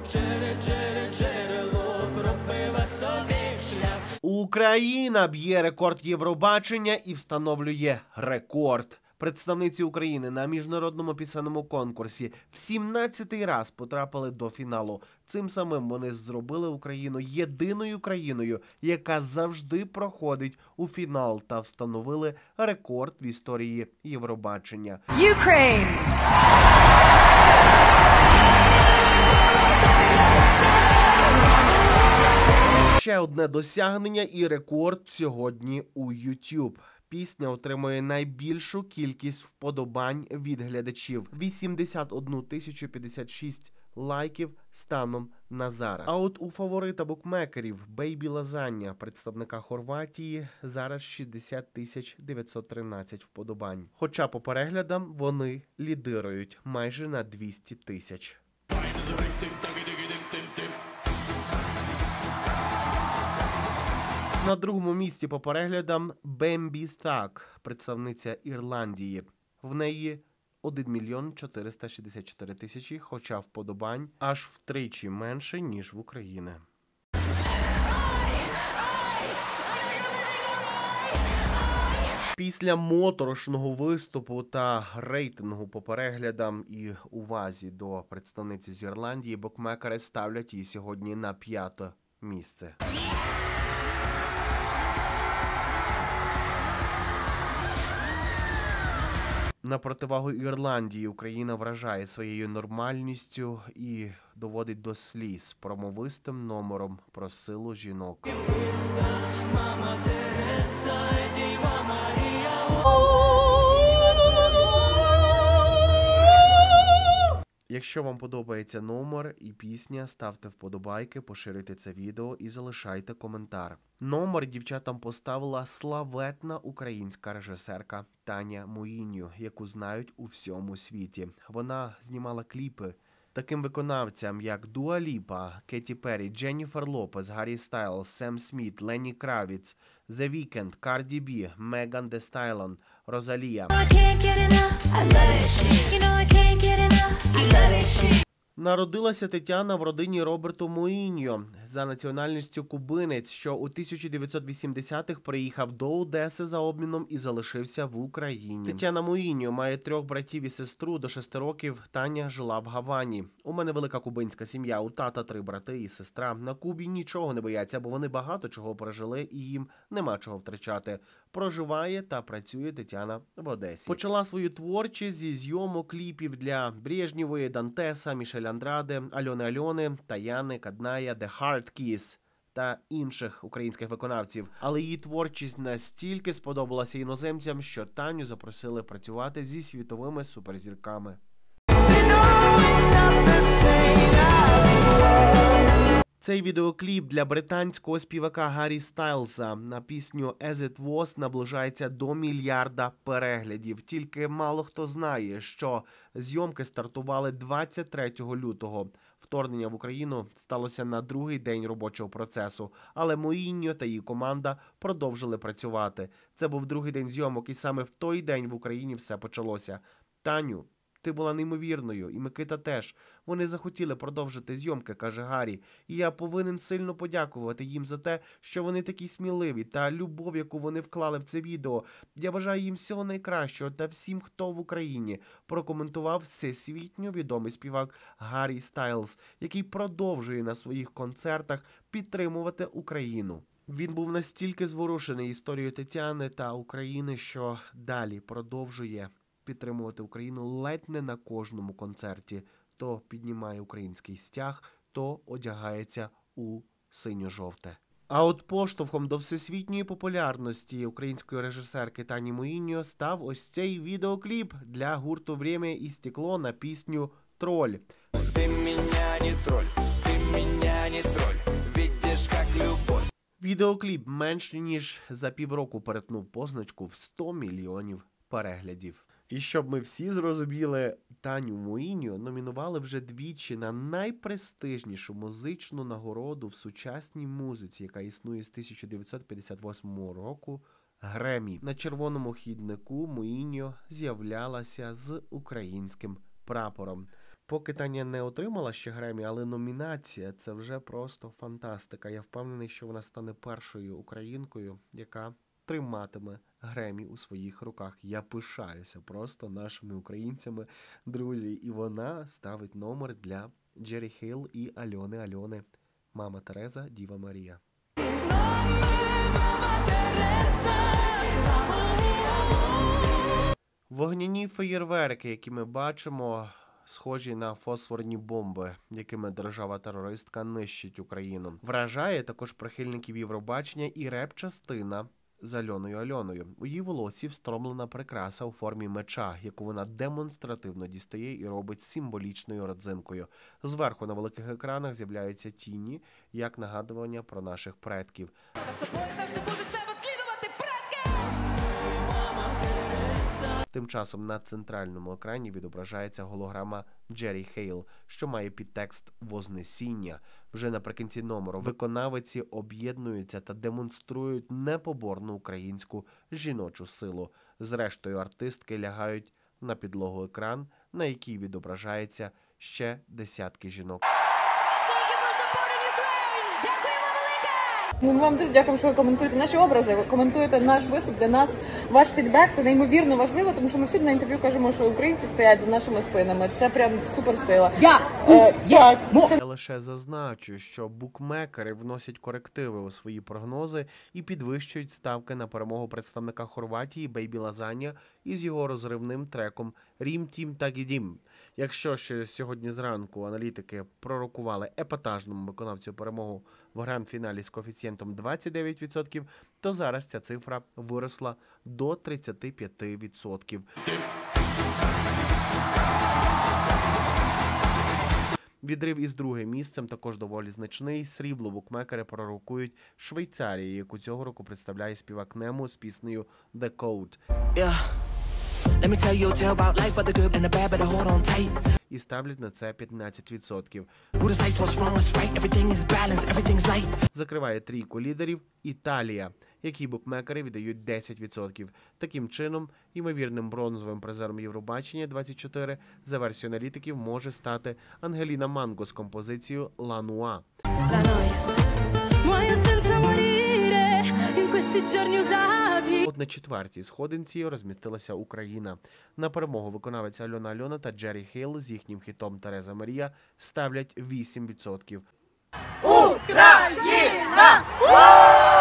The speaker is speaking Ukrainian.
Україна б'є рекорд Євробачення і встановлює рекорд. Представниці України на міжнародному пісенному конкурсі в 17-й раз потрапили до фіналу. Цим самим вони зробили Україну єдиною країною, яка завжди проходить у фінал, та встановили рекорд в історії Євробачення. Ukraine! Ще одне досягнення і рекорд сьогодні у YouTube. Пісня отримує найбільшу кількість вподобань від глядачів – 81 056 лайків станом на зараз. А от у фаворита букмекерів Бейбі Лазанья, представника Хорватії, зараз 60 913 вподобань. Хоча по переглядам вони лідирують майже на 200 000. На другому місці по переглядам Бембі Так, представниця Ірландії. В неї 1 464 000, хоча вподобань аж втричі менше, ніж в Україні. Після моторошного виступу та рейтингу по переглядам і увазі до представниці з Ірландії, букмекери ставлять її сьогодні на 5-те місце. На противагу Ірландії Україна вражає своєю нормальністю і доводить до сліз промовистим номером про силу жінок. Якщо вам подобається номер і пісня, ставте вподобайки, поширюйте це відео і залишайте коментар. Номер дівчатам поставила славетна українська режисерка Таня Муїньо, яку знають у всьому світі. Вона знімала кліпи таким виконавцям, як Дуа Ліпа, Кеті Перрі, Дженніфер Лопес, Гаррі Стайлз, Сем Сміт, Ленні Кравіц, The Weeknd, Карді Бі, Меган Де Стайлон, Розалія. Народилася Тетяна в родині Роберту Муїньо, за національністю кубинець, що у 1980-х приїхав до Одеси за обміном і залишився в Україні. Тетяна Муїньо має 3 братів і сестру, до 6 років Таня жила в Гавані. У мене велика кубинська сім'я, у тата 3 брати і сестра. На Кубі нічого не бояться, бо вони багато чого пережили і їм нема чого втрачати. Проживає та працює Тетяна в Одесі. Почала свою творчість зі зйомок кліпів для Брежнєвої, Дантеса, Мішель Андраде, Альони Альони, Таяни, Кадная, The Hard Kiss та інших українських виконавців. Але її творчість настільки сподобалася іноземцям, що Таню запросили працювати зі світовими суперзірками. Цей відеокліп для британського співака Гаррі Стайлза на пісню «As It Was» наближається до 1 мільярда переглядів. Тільки мало хто знає, що зйомки стартували 23 лютого. Вторгнення в Україну сталося на 2-й день робочого процесу, але Муїньо та її команда продовжили працювати. Це був 2-й день зйомок, і саме в той день в Україні все почалося. Таню, ти була неймовірною, і Микита теж. Вони захотіли продовжити зйомки, каже Гаррі. І я повинен сильно подякувати їм за те, що вони такі сміливі, та любов, яку вони вклали в це відео. Я бажаю їм всього найкращого та всім, хто в Україні, прокоментував всесвітньо відомий співак Гаррі Стайлз, який продовжує на своїх концертах підтримувати Україну. Він був настільки зворушений історією Тетяни та України, що далі продовжує підтримувати Україну ледь не на кожному концерті. То піднімає український стяг, то одягається у синьо-жовте. А от поштовхом до всесвітньої популярності української режисерки Тані Муїньо став ось цей відеокліп для гурту «Время і стекло» на пісню «Троль». Ти мене не троль, ти мене не троль, видиш, як любов. Відеокліп менш ніж за півроку перетнув позначку в 100 мільйонів переглядів. І щоб ми всі зрозуміли, Таню Муїньо номінували вже двічі на найпрестижнішу музичну нагороду в сучасній музиці, яка існує з 1958 року – Гремі. На червоному хіднику Муїньо з'являлася з українським прапором. Поки Таня не отримала ще Гремі, але номінація – це вже просто фантастика. Я впевнений, що вона стане першою українкою, яка триматиме Гремі у своїх руках. Я пишаюся просто нашими українцями, друзі. І вона ставить номер для Джері Хейл і Альони. Мама Тереза, Діва Марія. Вогняні феєрверки, які ми бачимо, схожі на фосфорні бомби, якими держава-терористка нищить Україну. Вражає також прихильників Євробачення і реп-частина з Альоною. У її волосі встромлена прикраса у формі меча, яку вона демонстративно дістає і робить символічною родзинкою. Зверху на великих екранах з'являються тіні, як нагадування про наших предків. Тим часом на центральному екрані відображається голограма Джері Хейл, що має підтекст «Вознесіння». Вже наприкінці номеру виконавиці об'єднуються та демонструють непоборну українську жіночу силу. Зрештою, артистки лягають на підлогу екран, на якій відображається ще десятки жінок. Ми вам дуже дякуємо, що ви коментуєте наші образи, ви коментуєте наш виступ. Для нас ваш фідбек – це неймовірно важливо, тому що ми всюди на інтерв'ю кажемо, що українці стоять за нашими спинами. Це прям суперсила. Я лише зазначу, що букмекери вносять корективи у свої прогнози і підвищують ставки на перемогу представника Хорватії Бейбі Лазаня із його розривним треком «Рім Тім Тагідім». Якщо ще сьогодні зранку аналітики пророкували епатажному виконавцю перемогу в гранд-фіналі з коефіцієнтом 29%, то зараз ця цифра виросла до 35%. Відрив із другим місцем також доволі значний. Срібло букмекери пророкують Швейцарії, яку цього року представляє співак Немо з піснею «The Code». І ставлять на це 15%. Закриває трійку лідерів Італія, якій букмекери віддають 10%. Таким чином, ймовірним бронзовим призером Євробачення 24 за версією аналітиків може стати Ангеліна Манго з композицією «La Noa». От на четвертій сходинці розмістилася Україна. На перемогу виконавиця Альона та Джері Хейл з їхнім хітом «Тереза Марія» ставлять 8%. Україна!